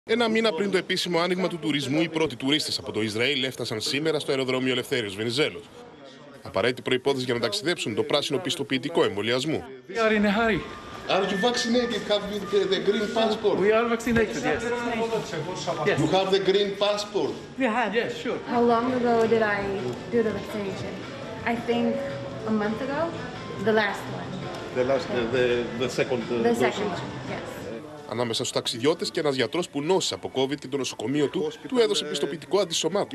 Ένα μήνα πριν το επίσημο άνοιγμα του τουρισμού, οι πρώτοι τουρίστες από το Ισραήλ έφτασαν σήμερα στο αεροδρόμιο Ελευθέριος Βενιζέλος. Απαραίτητη προϋπόθεση για να ταξιδέψουν το πράσινο πιστοποιητικό εμβολιασμού. Are you vaccinated? Have you the green passport? We are vaccinated, yes. You have the green passport? We have, yes, sure. How long ago did I do the vaccination? I think a month ago, the last one. The second The second one, yes. Ανάμεσα στους ταξιδιώτες και ένας γιατρός που νόσησε από COVID και το νοσοκομείο του έδωσε πιστοποιητικό αντισωμάτων.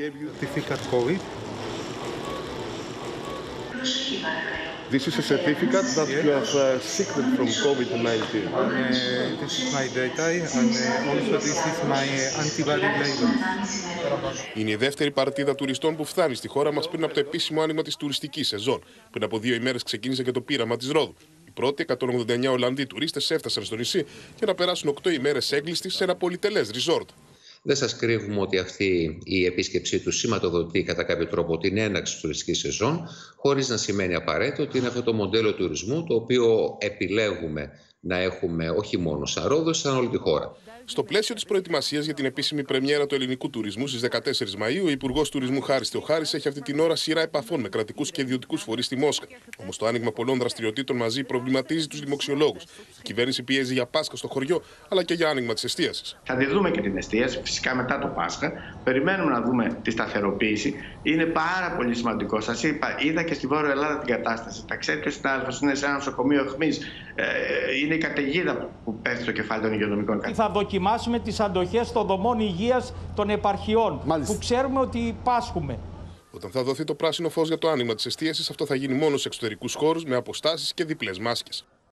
This is a certificate that you have sick from COVID-19. This is my data and also this is my antibody label. Είναι η δεύτερη παρτίδα τουριστών που φτάνει στη χώρα μας πριν από το επίσημο άνοιγμα της τουριστικής σεζόν. Πριν από 2 ημέρες ξεκίνησε και το πείραμα της Ρόδου. Οι πρώτοι 189 Ολλανδοί τουρίστες έφτασαν στο νησί για να περάσουν 8 ημέρες έγκλειστοι σε ένα πολυτελές ριζόρτ. Δεν σας κρύβουμε ότι αυτή η επίσκεψή του σηματοδοτεί κατά κάποιο τρόπο την έναρξη της τουριστικής σεζόν, χωρίς να σημαίνει απαραίτητο ότι είναι αυτό το μοντέλο τουρισμού το οποίο επιλέγουμε να έχουμε όχι μόνο σαν Ρόδος, σαν όλη τη χώρα. Στο πλαίσιο της προετοιμασίας για την επίσημη πρεμιέρα του ελληνικού τουρισμού στις 14 Μαΐου, ο Υπουργός Τουρισμού Χάρης Θεοχάρης έχει αυτή την ώρα σειρά επαφών με κρατικούς και ιδιωτικούς φορείς στη Μόσχα. Όμως το άνοιγμα πολλών δραστηριοτήτων μαζί προβληματίζει τους δημοξιολόγους. Η κυβέρνηση πιέζει για Πάσχα στο χωριό, αλλά και για άνοιγμα της εστίασης. Θα τη δούμε και την εστίαση, φυσικά μετά το Πάσχα. Περιμένουμε να δούμε τη σταθεροποίηση. Είναι πάρα πολύ σημαντικό. Σας είπα, είδα και στη Βόρεια Ελλάδα την κατάσταση. Τα ξέρει και ο συνάδελφος, είναι σε ένα νοσοκομείο αιχμής. Είναι η καταιγίδα που πέφτει στο κεφάλι των υγειονομικών. Θα δοκιμάσουμε τις αντοχές των δομών υγείας των επαρχιών, που ξέρουμε ότι πάσχουμε. Όταν θα δοθεί το πράσινο φως για το άνοιγμα της εστίασης, αυτό θα γίνει μόνο σε εξωτερικούς χώρους με αποστάσεις και διπλές μάσκες.